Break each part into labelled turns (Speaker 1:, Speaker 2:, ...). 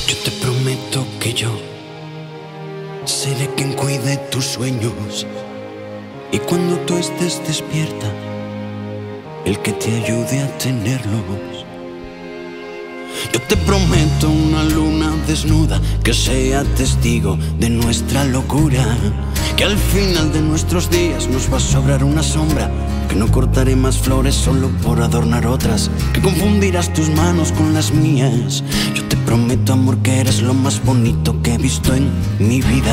Speaker 1: Yo te prometo que yo seré quien cuide tus sueños, y cuando tú estés despierta, el que te ayude a tenerlos. Yo te prometo una luna desnuda que sea testigo de nuestra locura, que al final de nuestros días nos va a sobrar una sombra, que no cortaré más flores solo por adornar otras, que confundirás tus manos con las mías. Yo te prometo, amor, que eres lo más bonito que he visto en mi vida.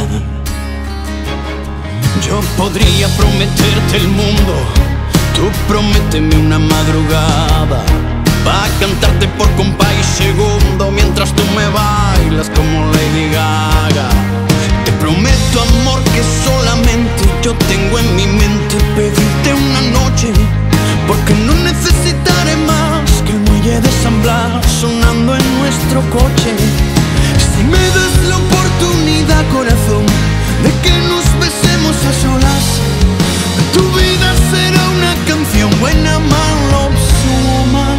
Speaker 1: Yo podría prometerte el mundo, tú prométeme una madrugada, pa' cantarte por compás y segundo mientras tú me bailas como Lady Gaga. Te prometo, amor, que solamente yo tengo en mi mente pedirte una noche, porque no necesitaré más que el muelle de San Blas sonando en nuestro coche. Si me das la oportunidad, corazón, de que nos besemos a solas, tu vida será una canción buena, man, love, woman.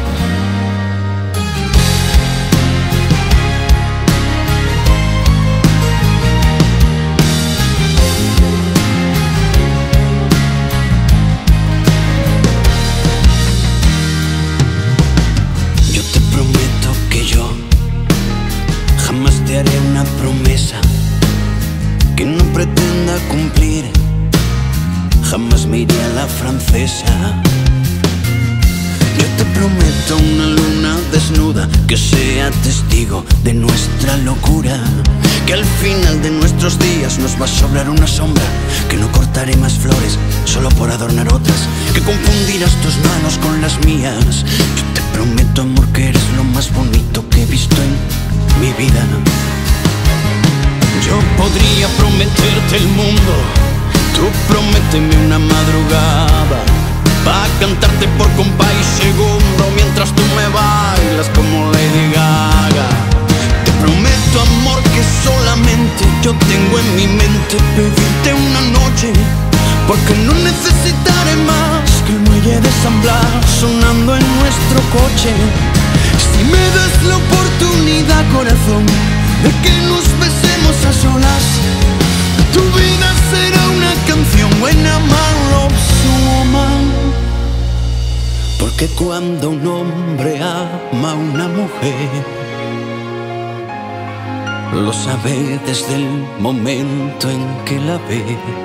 Speaker 1: Yo te prometo que yo jamás te haré una promesa que no pretenda cumplir. Jamás me iré a la francesa. Yo te prometo una luna desnuda que sea testigo de nuestra locura, que al final de nuestros días nos va a sobrar una sombra, que no cortaré más flores solo por adornar otras, que confundirás tus manos con las mías. Yo te prometo, amor, que eres lo más bonito que he visto en mi vida. Yo podría prometerte el mundo, tú prométeme una madrugada, pa' cantarte por compás y segundo mientras tú me bailas como Lady Gaga. Te prometo, amor, que solamente yo tengo en mi mente pedirte una noche, porque no necesitaré más que el muelle de San Blas sonando en nuestro coche. Si me das la oportunidad, corazón, de que nos besemos a solas, tu vida será una canción buena, man, love, woman. Porque cuando un hombre ama a una mujer, lo sabe desde el momento en que la ve.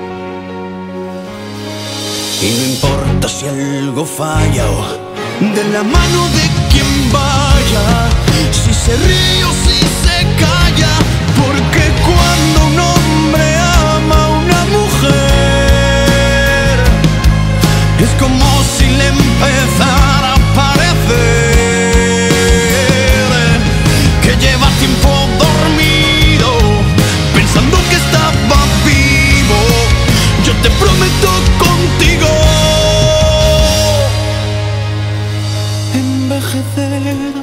Speaker 1: Y no importa si algo falla o de la mano de quien vaya, si se ríe o si se calla, porque cuando un hombre ama a una mujer, es como si le empezara a parecer que lleva tiempo dormido, pensando que estaba vivo. Yo te prometo contigo envejecer.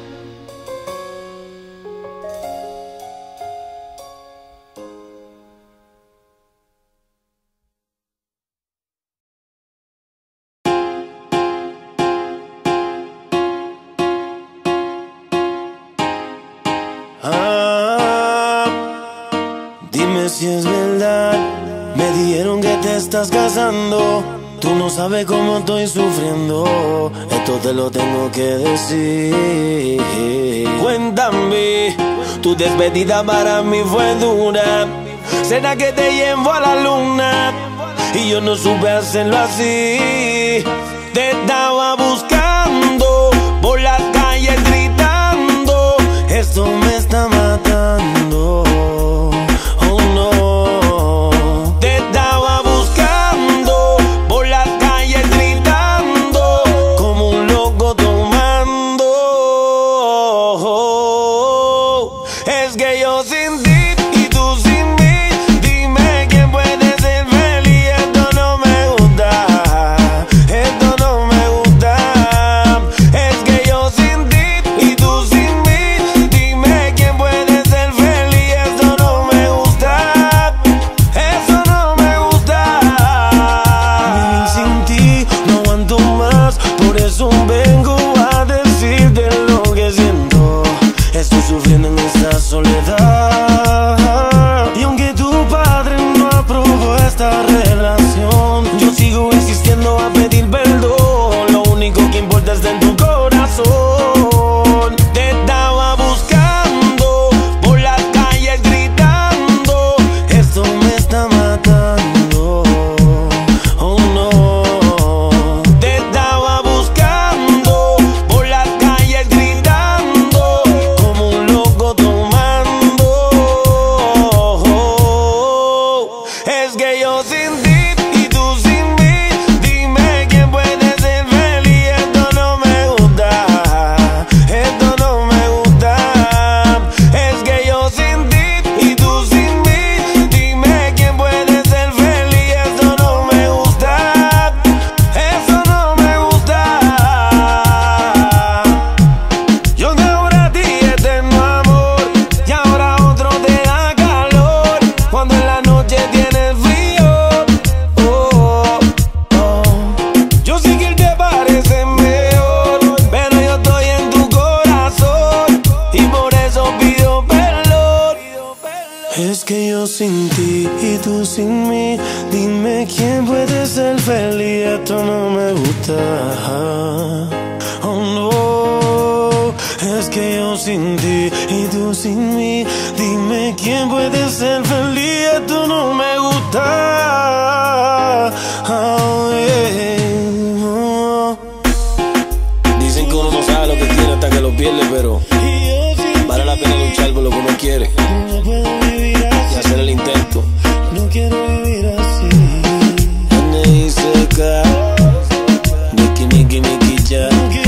Speaker 2: Dime si es verdad, me dijeron que te estás casando. Tú no sabes cómo estoy sufriendo, esto te lo tengo que decir. Cuéntame, tu despedida para mí fue dura. ¿Será que te llevo a la luna? Y yo no supe hacerlo así. Te estaba buscando por las calles gritando, esto me está matando. Oh no. Te estaba buscando por las calles gritando, como un loco tomando. Es que yo sin ti y tú sin mí, dime quién puede ser feliz. Esto no me gusta, esto no me gusta. Es que yo sin ti y tú sin mí, dime quién puede ser feliz. Esto no me gusta, eso no me gusta. Sin ti no aguanto más, por eso vengo a decirte lo que siento. Estoy sufriendo en este Es que yo sin ti y tú sin mí, dime quién puede ser feliz, esto no me gusta. Oh no, es que yo sin ti y tú sin mí, dime quién puede ser feliz, esto no me gusta. Oh, yeah. Oh. Dicen que uno no sabe lo que tiene hasta que lo pierde, pero vale la pena luchar por lo que uno quiere y hacer el intento. No quiero vivir así. Ane y seca, Nicky, Nicky, Nicky, ya.